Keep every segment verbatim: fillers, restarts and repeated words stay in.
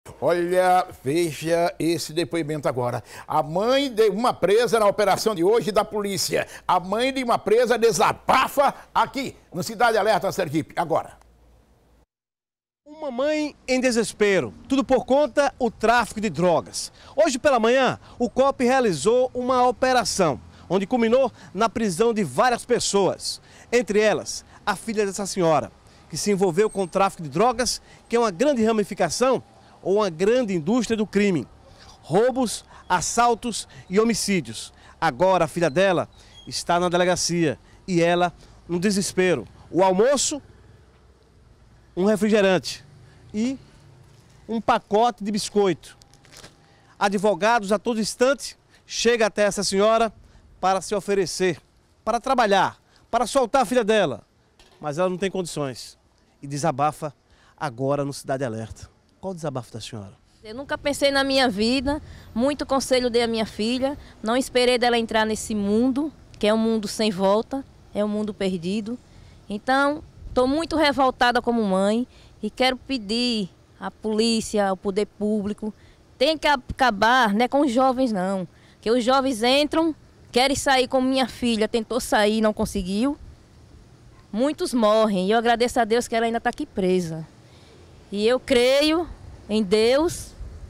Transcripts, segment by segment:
Olha, veja esse depoimento agora. A mãe de uma presa na operação de hoje da polícia. A mãe de uma presa desabafa aqui no Cidade Alerta, Sergipe. Agora. Uma mãe em desespero, tudo por conta do tráfico de drogas. Hoje pela manhã, o C O P realizou uma operação, onde culminou na prisão de várias pessoas. Entre elas, a filha dessa senhora, que se envolveu com o tráfico de drogas, que é uma grande ramificação ou uma grande indústria do crime. Roubos, assaltos e homicídios. Agora a filha dela está na delegacia e ela no desespero. O almoço, um refrigerante e um pacote de biscoito. Advogados a todo instante chegam até essa senhora para se oferecer, para trabalhar, para soltar a filha dela. Mas ela não tem condições e desabafa agora no Cidade Alerta. Qual o desabafo da senhora? Eu nunca pensei na minha vida, muito conselho dei à minha filha, não esperei dela entrar nesse mundo, que é um mundo sem volta, é um mundo perdido. Então, estou muito revoltada como mãe e quero pedir à polícia, ao poder público, tem que acabar, não é com os jovens não, que os jovens entram, querem sair como minha filha, tentou sair, não conseguiu. Muitos morrem e eu agradeço a Deus que ela ainda está aqui presa. E eu creio em Deus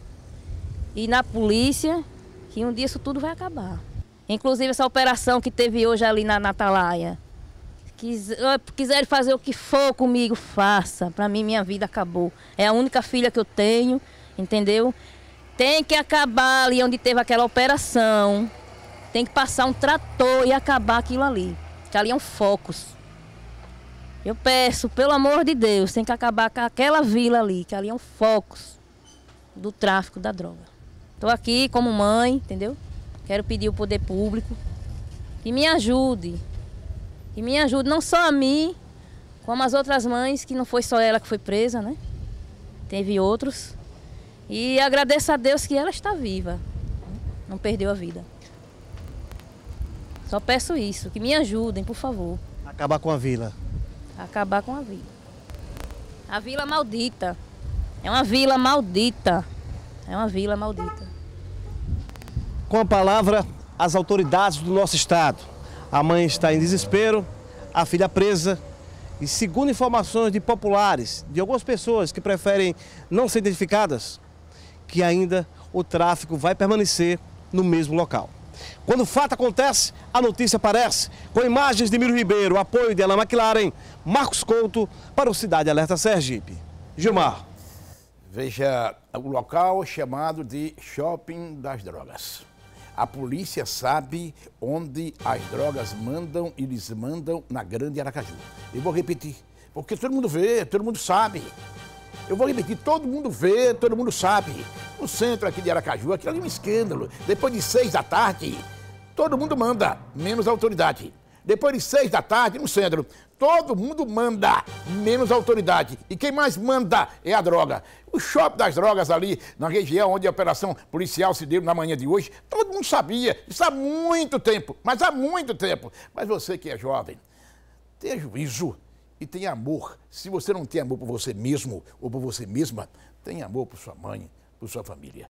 e na polícia que um dia isso tudo vai acabar. Inclusive essa operação que teve hoje ali na Atalaia. Quis, quiserem fazer o que for comigo, faça. Para mim, minha vida acabou. É a única filha que eu tenho, entendeu? Tem que acabar ali onde teve aquela operação. Tem que passar um trator e acabar aquilo ali. Que ali é um focus. Eu peço, pelo amor de Deus, tem que acabar com aquela vila ali, que ali é um foco do tráfico da droga. Estou aqui como mãe, entendeu? Quero pedir ao poder público que me ajude. Que me ajude não só a mim, como as outras mães, que não foi só ela que foi presa, né? Teve outros. E agradeço a Deus que ela está viva, não perdeu a vida. Só peço isso, que me ajudem, por favor. Acabar com a vila. Acabar com a vila. A vila maldita. É uma vila maldita. É uma vila maldita. Com a palavra, as autoridades do nosso estado. A mãe está em desespero, a filha presa. E segundo informações de populares, de algumas pessoas que preferem não ser identificadas, que ainda o tráfico vai permanecer no mesmo local. Quando o fato acontece, a notícia aparece. Com imagens de Miro Ribeiro, apoio de Alain McLaren, Marcos Couto para o Cidade Alerta Sergipe. Gilmar. Veja o local chamado de Shopping das Drogas. A polícia sabe onde as drogas mandam e desmandam na Grande Aracaju. Eu vou repetir, porque todo mundo vê, todo mundo sabe. Eu vou repetir, todo mundo vê, todo mundo sabe. No centro aqui de Aracaju, aquilo ali é um escândalo. Depois de seis da tarde, todo mundo manda, menos a autoridade. Depois de seis da tarde, no centro, todo mundo manda, menos a autoridade. E quem mais manda é a droga. O shopping das drogas ali, na região onde a operação policial se deu na manhã de hoje, todo mundo sabia. Isso há muito tempo, mas há muito tempo. Mas você que é jovem, tenha juízo. E tenha amor. Se você não tem amor por você mesmo ou por você mesma, tenha amor por sua mãe, por sua família.